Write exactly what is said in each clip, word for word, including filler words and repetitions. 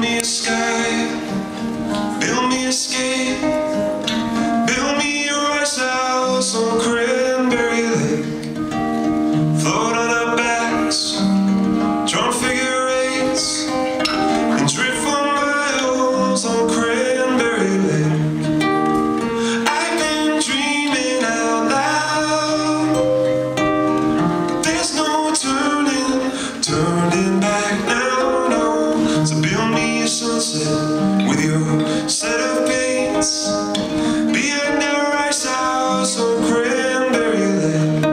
me a sky, build me a escape, build me a rice house on Cranberry Lake. Float on our backs, drawn figure eights, and drift for miles on Cranberry Lake. I've been dreaming out loud, there's no turning, turning back now, no. So build me a sunset with your set of paints, behind that rice house on Cranberry Lake.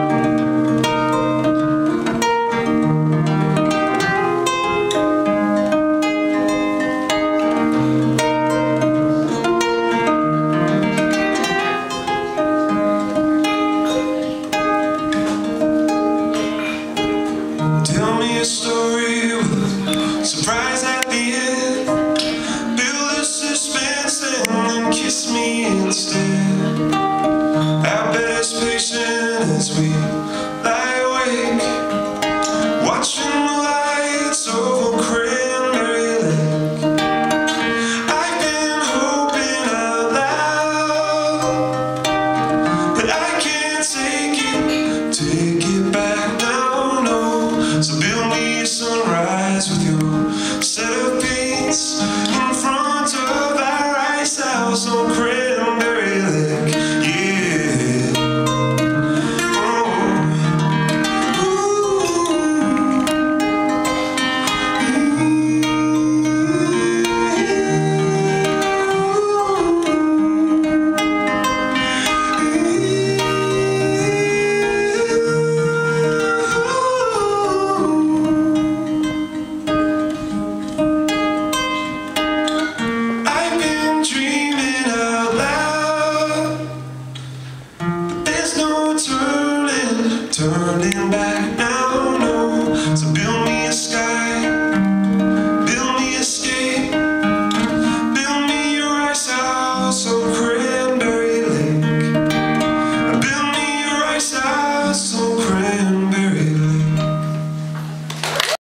Tell me a story with surprise at the end, build a suspense and then kiss me instead. Our bed is patient as we lie awake, watching the lights over Cranberry Lake. I've been hoping out loud, but I can't take it, take it back now, no. So build me a sunrise with your set of